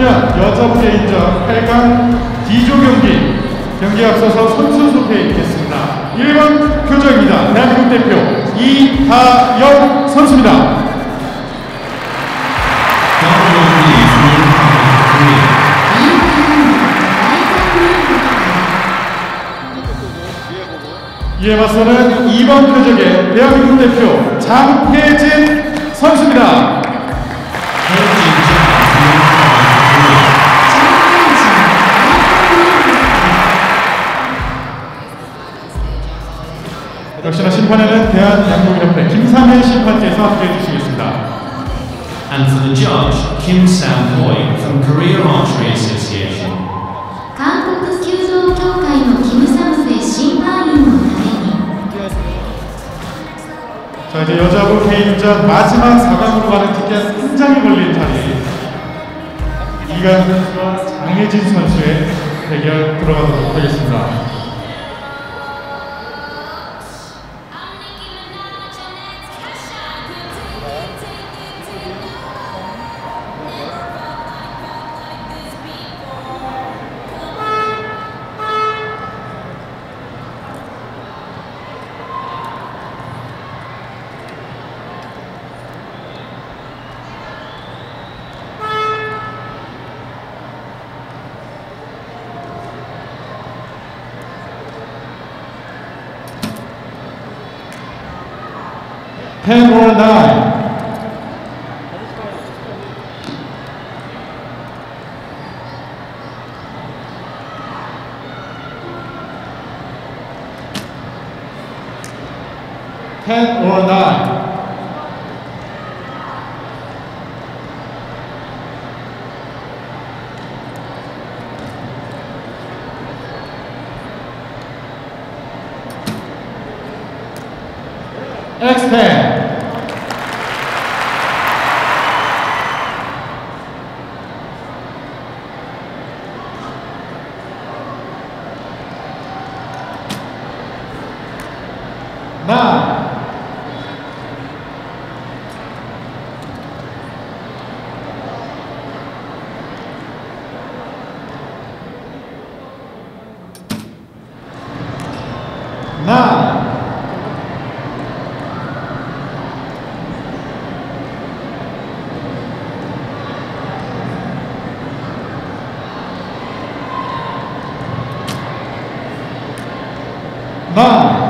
2015년 여자부 개인전 8강 D조 경기에 앞서서 선수 소개해드리겠습니다. 1번 교정입니다. 대한민국 대표 이하영 선수입니다. 이에 맞서는 2번 표적의 대한민국 대표 장혜진 선수입니다. 역시나 심판에는 대한양궁협회 김삼현 심판께서 함께해 주시겠습니다. And for the judge, Kim Sam-hoi from Korea Archery Association. 韓国弓道協会のキム・サムセ審判員のために 자, 이제 여자부 개인전 마지막 4강으로 가는 티켓 한 장이 걸린 자리, 이가영 선수와 장혜진 선수의 대결 들어가도록 하겠습니다. Ten or nine. Ten or nine. X10. Nine. Nine. Nine.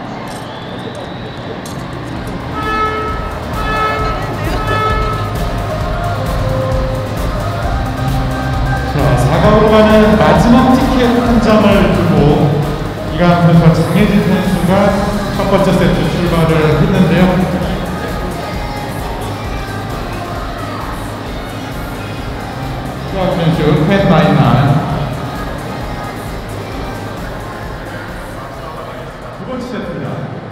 자, 4강으로 가는 마지막 티켓 한 장을 두고 이가영 선수와 장혜진 선수가 첫 번째 세트 출발을 했는데요. 수학 선수 팬 나인만 두 번째 세트입니다.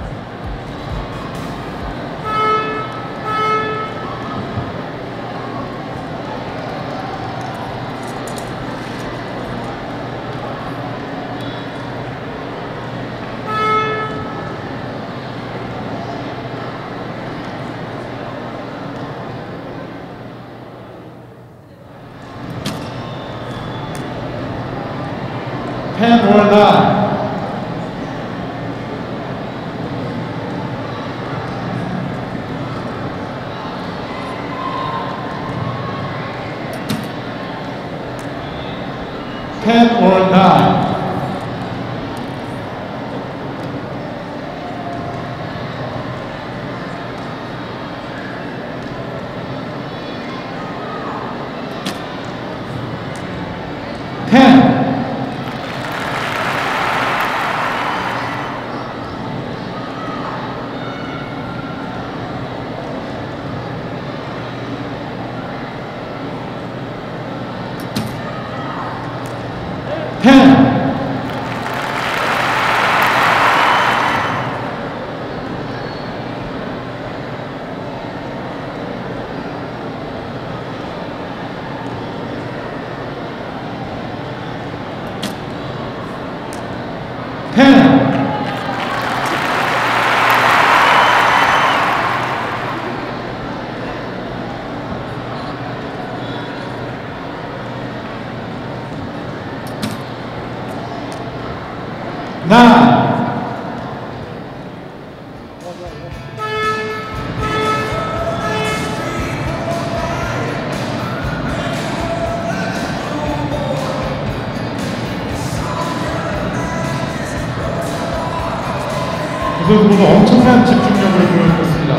Ten or nine. Ten or nine. Ten. Ten. Ten. 9. 두 선수 모두 엄청난 집중력을 보여주었습니다.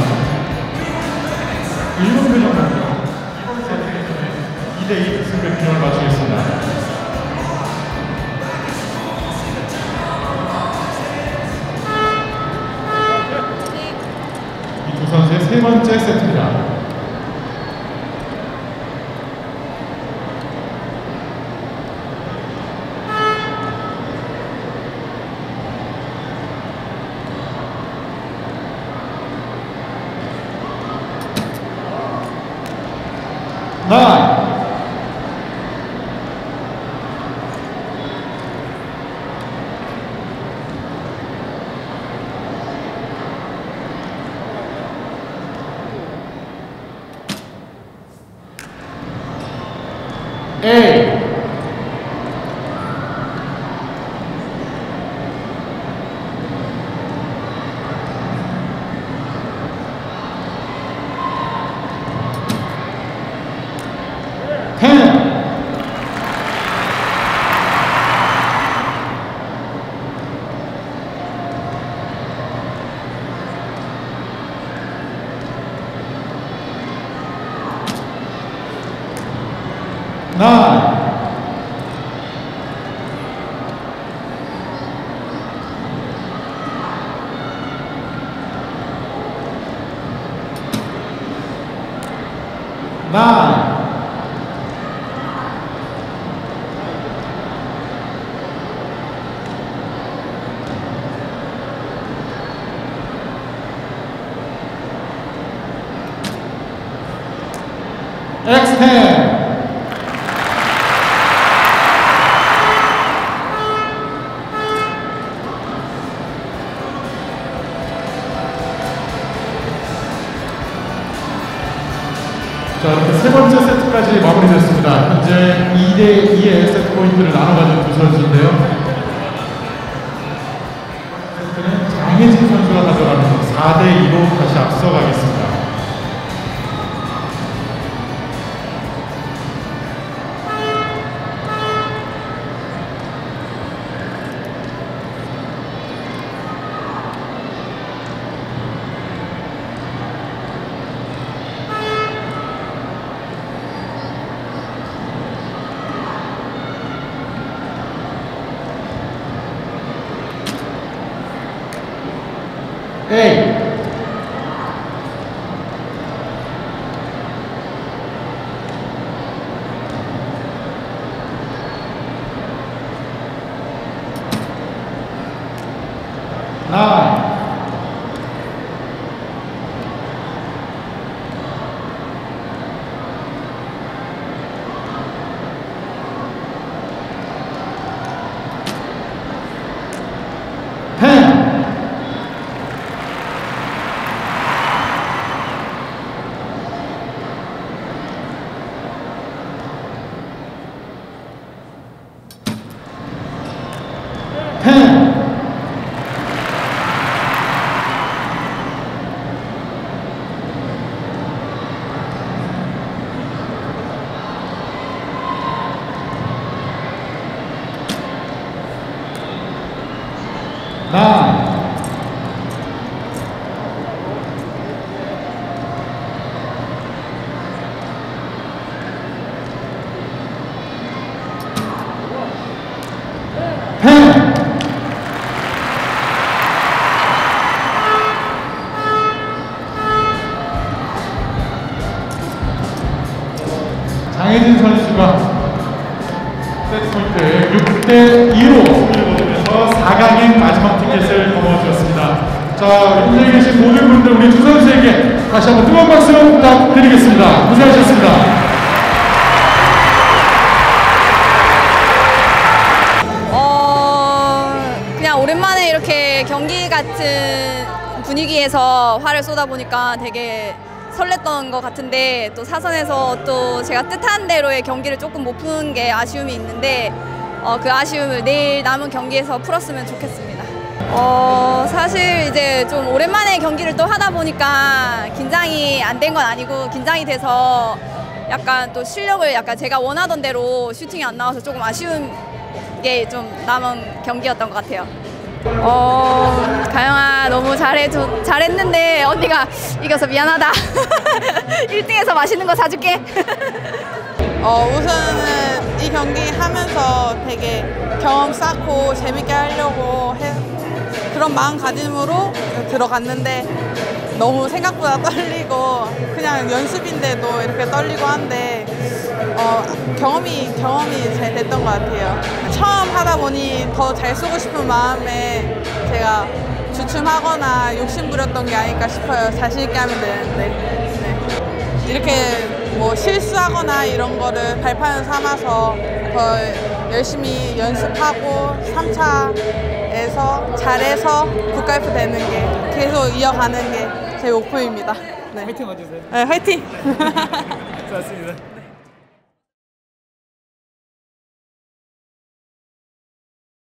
7분 정도요. 이번 세트에서는 2대2 승부 균형을 맞추겠습니다. 이 두 선수의 세 번째 세트입니다. 나 A. 나 X10. 자, 이렇게 세 번째 세트까지 마무리됐습니다. 현재 2대2의 세트 포인트를 나눠 가진 두 선수인데요. 세트는 장혜진 선수가 가져가면서 4대2로 다시 앞서가겠습니다. A. 나 장혜진 선수가 세트 포인트 6대2로 승리를 거두면서 4강의 마지막 티켓을 거머쥐었습니다. 자, 현장에 계신 모든 분들 우리 두 선수에게 다시 한번 뜨거운 박수 부탁드리겠습니다. 고생하셨습니다. 그냥 오랜만에 이렇게 경기 같은 분위기에서 활을 쏟아보니까 되게 설렜던 것 같은데, 또 사선에서 또 제가 뜻한 대로의 경기를 조금 못 푼 게 아쉬움이 있는데 그 아쉬움을 내일 남은 경기에서 풀었으면 좋겠습니다. 사실 이제 좀 오랜만에 경기를 또 하다 보니까 긴장이 안 된 건 아니고 긴장이 돼서 약간 또 실력을 약간 제가 원하던 대로 슈팅이 안 나와서 조금 아쉬운 게 좀 남은 경기였던 것 같아요. 가영아 너무 잘했는데 언니가 이겨서 미안하다. 1등에서 맛있는 거 사줄게. 우선은 이 경기 하면서 되게 경험 쌓고 재밌게 하려고 그런 마음가짐으로 들어갔는데 너무 생각보다 떨리고 그냥 연습인데도 이렇게 떨리고 한데 경험이 잘 됐던 것 같아요. 처음 하다 보니 더 잘 쓰고 싶은 마음에 제가 주춤하거나 욕심부렸던 게 아닐까 싶어요. 자신 있게 하면 되는데 네. 이렇게 뭐 실수하거나 이런 거를 발판을 삼아서 더 열심히 연습하고 3차에서 잘해서 국가대표 되는 게 계속 이어가는 게 제 목표입니다. 네. 화이팅 와주세요. 네, 화이팅! 좋았습니다.